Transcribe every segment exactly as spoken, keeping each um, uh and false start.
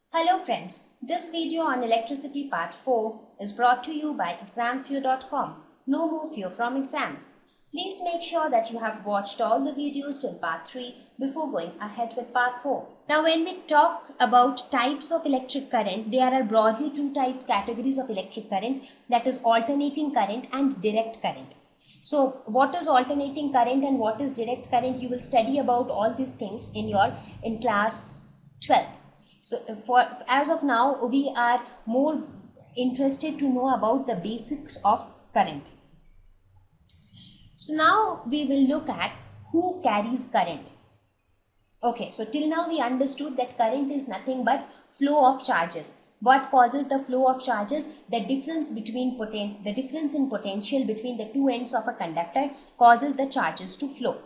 Hello friends, this video on electricity part four is brought to you by exam fear dot com. No more fear from exam. Please make sure that you have watched all the videos till part three before going ahead with part four. Now when we talk about types of electric current, there are broadly two type categories of electric current, that is alternating current and direct current. So what is alternating current and what is direct current, you will study about all these things in your in class twelve. So for as of now, we are more interested to know about the basics of current. So now we will look at who carries current. Okay, so till now we understood that current is nothing but flow of charges. What causes the flow of charges? The difference between poten the difference in potential between the two ends of a conductor causes the charges to flow.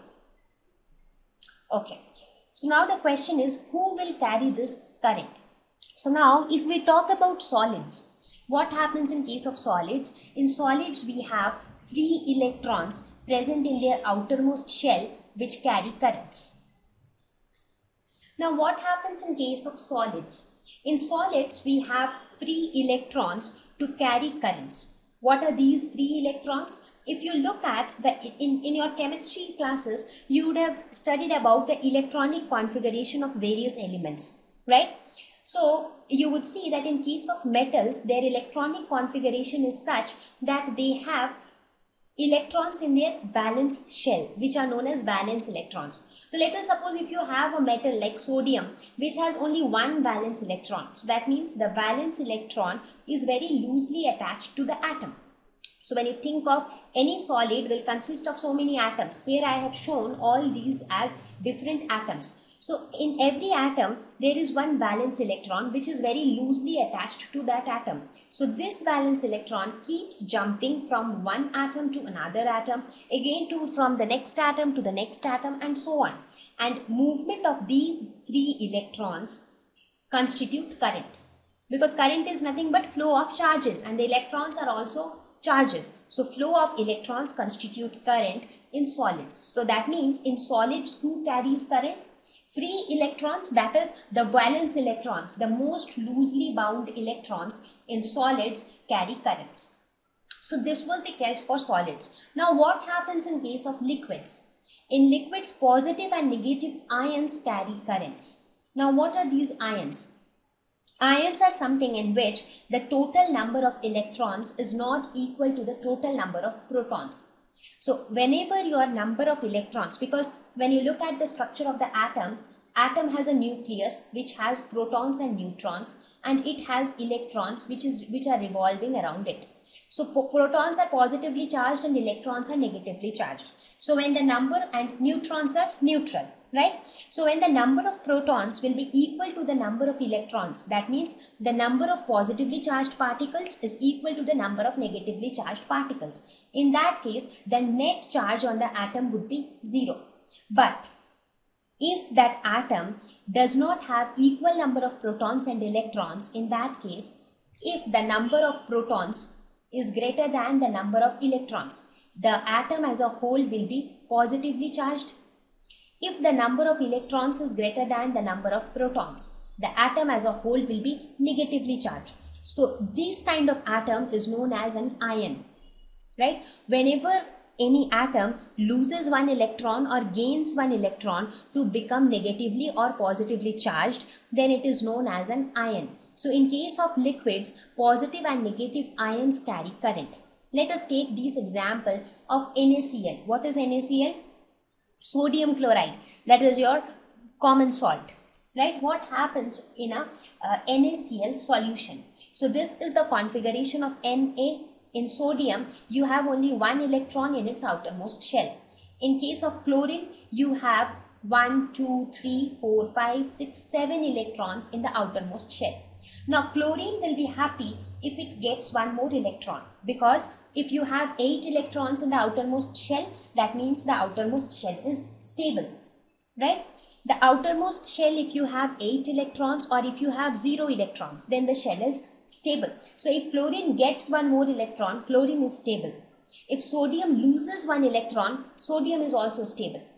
Okay. So now the question is, who will carry this current? So now if we talk about solids, what happens in case of solids? In solids we have free electrons present in their outermost shell which carry currents. Now what happens in case of solids? In solids we have free electrons to carry currents. What are these free electrons? If you look at the in, in your chemistry classes, you would have studied about the electronic configuration of various elements, right? So you would see that in case of metals, their electronic configuration is such that they have electrons in their valence shell, which are known as valence electrons. So let us suppose if you have a metal like sodium which has only one valence electron. So that means the valence electron is very loosely attached to the atom. So when you think of any solid will consist of so many atoms. Here I have shown all these as different atoms. So in every atom there is one valence electron which is very loosely attached to that atom. So this valence electron keeps jumping from one atom to another atom, again to from the next atom to the next atom, and so on. And movement of these free electrons constitute current, because current is nothing but flow of charges and the electrons are also charges. So flow of electrons constitute current in solids. So that means in solids, who carries current? Free electrons, that is the valence electrons, the most loosely bound electrons in solids carry currents. So this was the case for solids. Now what happens in case of liquids? In liquids, positive and negative ions carry currents. Now what are these ions? Ions are something in which the total number of electrons is not equal to the total number of protons. So whenever your number of electrons, because when you look at the structure of the atom, atom has a nucleus which has protons and neutrons, and it has electrons which is which are revolving around it. So protons are positively charged and electrons are negatively charged. So when the number and neutrons are neutral, right? So when the number of protons will be equal to the number of electrons, that means the number of positively charged particles is equal to the number of negatively charged particles. In that case, the net charge on the atom would be zero. But if that atom does not have equal number of protons and electrons, in that case, if the number of protons is greater than the number of electrons, the atom as a whole will be positively charged. If the number of electrons is greater than the number of protons, the atom as a whole will be negatively charged. So this kind of atom is known as an ion, right? Whenever any atom loses one electron or gains one electron to become negatively or positively charged, then it is known as an ion. So in case of liquids, positive and negative ions carry current. Let us take this example of NaCl. What is NaCl? Sodium chloride. That is your common salt, right? What happens in a uh, NaCl solution? So this is the configuration of Na. In sodium, you have only one electron in its outermost shell. In case of chlorine, you have one, two, three, four, five, six, seven electrons in the outermost shell. Now, chlorine will be happy if it gets one more electron, because if you have eight electrons in the outermost shell, that means the outermost shell is stable, right? The outermost shell, if you have eight electrons or if you have zero electrons, then the shell is stable. So if chlorine gets one more electron, chlorine is stable. If sodium loses one electron, sodium is also stable,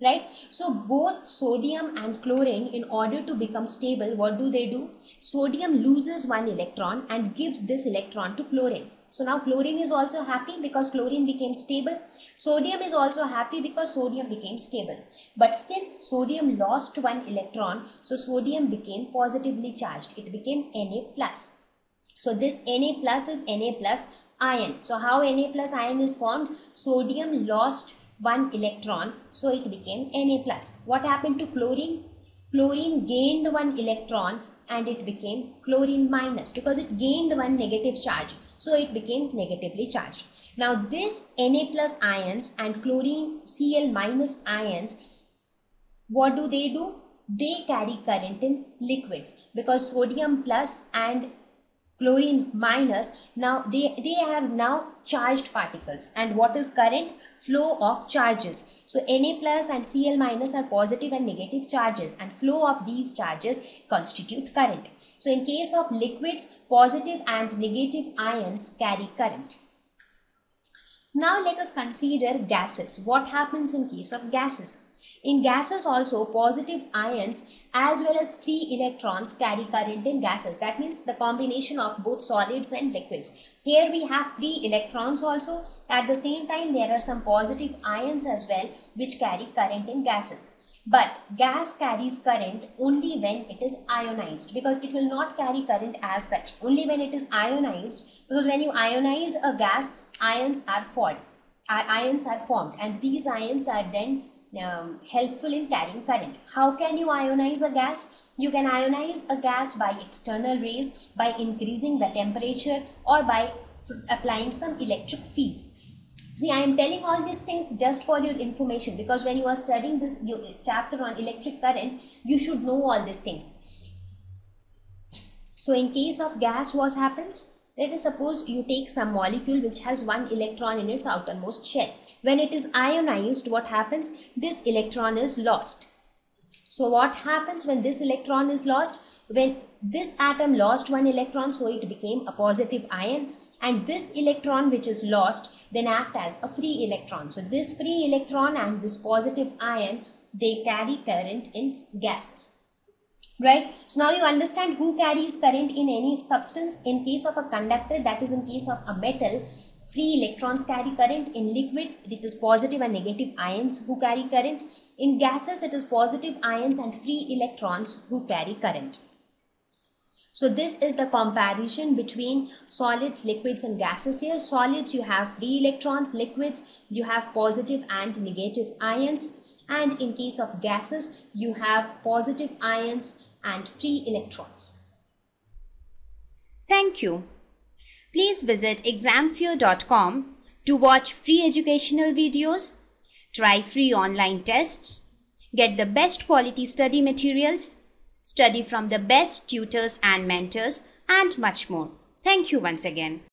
right? So both sodium and chlorine, in order to become stable, what do they do? Sodium loses one electron and gives this electron to chlorine. So now chlorine is also happy because chlorine became stable. Sodium is also happy because sodium became stable. But since sodium lost one electron, so sodium became positively charged. It became Na plus. So this Na plus is Na plus ion. So how Na plus ion is formed? Sodium lost one electron, so it became Na plus. What happened to chlorine? Chlorine gained one electron and it became chlorine minus because it gained one negative charge. So it becomes negatively charged. Now this Na plus ions and chlorine Cl minus ions, what do they do? They carry current in liquids because sodium plus and chlorine minus, now they, they have now charged particles. And what is current? Flow of charges. So Na plus and Cl minus are positive and negative charges, and flow of these charges constitute current. So in case of liquids, positive and negative ions carry current. Now let us consider gases. What happens in case of gases? In gases also, positive ions as well as free electrons carry current in gases. That means the combination of both solids and liquids. Here we have free electrons also. At the same time, there are some positive ions as well which carry current in gases. But gas carries current only when it is ionized, because it will not carry current as such. Only when it is ionized, because when you ionize a gas, ions are formed. Ions are formed, and these ions are then Um, helpful in carrying current. How can you ionize a gas? You can ionize a gas by external rays, by increasing the temperature, or by applying some electric field. See, I am telling all these things just for your information, because when you are studying this chapter on electric current, you should know all these things. So in case of gas, what happens? Let us suppose you take some molecule which has one electron in its outermost shell. When it is ionized, what happens? This electron is lost. So what happens when this electron is lost? When this atom lost one electron, so it became a positive ion, and this electron which is lost then act as a free electron. So this free electron and this positive ion, they carry current in gases. Right? So now you understand who carries current in any substance. In case of a conductor, that is in case of a metal, free electrons carry current. In liquids, it is positive and negative ions who carry current. In gases, it is positive ions and free electrons who carry current. So this is the comparison between solids, liquids and gases here. Solids, you have free electrons. Liquids, you have positive and negative ions. And in case of gases, you have positive ions and free electrons. Thank you. Please visit exam fear dot com to watch free educational videos, try free online tests, get the best quality study materials, study from the best tutors and mentors, and much more. Thank you once again.